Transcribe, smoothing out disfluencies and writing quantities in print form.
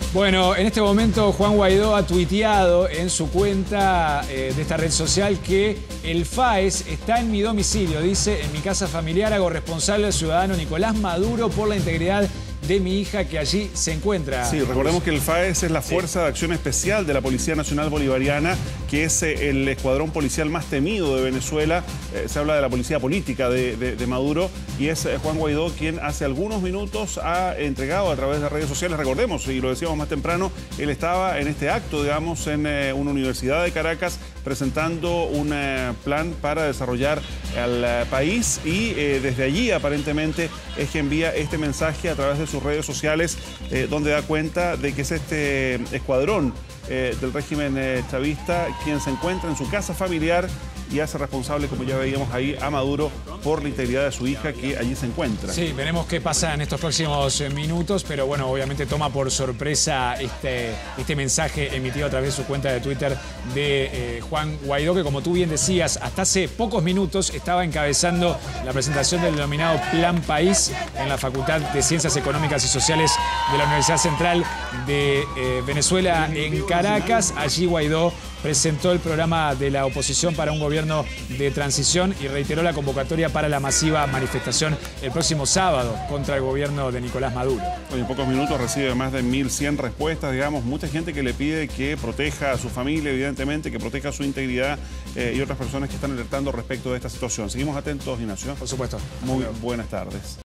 Bueno, en este momento Juan Guaidó ha tuiteado en su cuenta de esta red social que el FAES está en mi domicilio. Dice, en mi casa familiar hago responsable al ciudadano Nicolás Maduro por la integridad de mi hija que allí se encuentra. Sí, recordemos que el FAES es la Fuerza de Acción Especial de la Policía Nacional Bolivariana, que es el escuadrón policial más temido de Venezuela. Se habla de la policía política de Maduro, y es Juan Guaidó quien hace algunos minutos ha entregado a través de redes sociales. Recordemos, y lo decíamos más temprano, él estaba en este acto, digamos, en una universidad de Caracas, presentando un plan para desarrollar al país, y desde allí aparentemente es que envía este mensaje a través de sus redes sociales, donde da cuenta de que es este escuadrón del régimen chavista quien se encuentra en su casa familiar y hace responsable, como ya veíamos ahí, a Maduro por la integridad de su hija que allí se encuentra. Sí, veremos qué pasa en estos próximos minutos, pero bueno, obviamente toma por sorpresa este mensaje emitido a través de su cuenta de Twitter de Juan Guaidó, que como tú bien decías, hasta hace pocos minutos estaba encabezando la presentación del denominado Plan País en la Facultad de Ciencias Económicas y Sociales de la Universidad Central de Venezuela en Caracas. Allí Guaidó presentó el programa de la oposición para un gobierno de transición y reiteró la convocatoria para la masiva manifestación el próximo sábado contra el gobierno de Nicolás Maduro. En pocos minutos recibe más de 1.100 respuestas, digamos, mucha gente que le pide que proteja a su familia, evidentemente, que proteja su integridad, y otras personas que están alertando respecto de esta situación. Seguimos atentos, Ignacio. Por supuesto. Muy buenas tardes.